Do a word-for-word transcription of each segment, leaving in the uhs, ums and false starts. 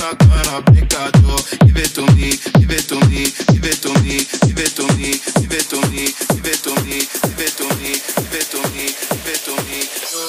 wanna turn up, take a joe. Give it to me, give it to me, give it to me, give it to me, give it to me, give it to me, give it to me, give it to me, give it to me.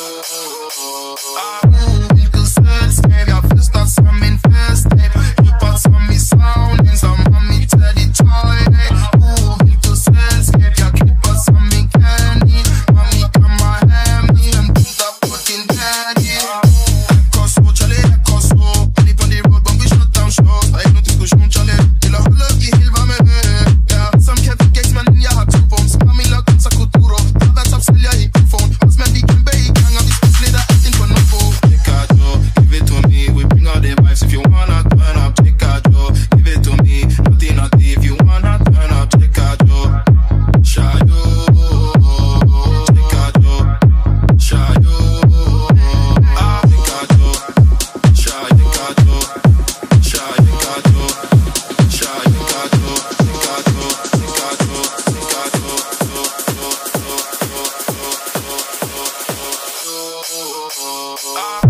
Hoe vill du sällskap? Jag förstår som min festhet. Djupar som i saunen, som om mitt är ditt toilet. Hoe vill du sällskap? Jag klippar som min candy. Mami komma hem igen, titta på din daddy. Ekoso, Charlie, ekoso. Honey on the road, when we shut down shows. I ain't no diskussion, Charlie. Till jag håller i hilva med mig. Yeah, som Kevin Gates, men jag har two phones. Mami lagar sa kulturo. Jag vet att sälja i mikrofon. Fast men de kan be i gang, och vi ska slida allting på något bord. Take a joe, give it to me. We bring all the vibes. If you wanna turn up, take a joe. Give it to me. Nothing, nothing. If you wanna turn up, take a joe. Shayo, take a joe. Shayo, ah, take a joe. Shayo, take a joe. Shayo, take a joe. Shayo, take a joe. Take a joe. Take a joe. Take a joe. Ah.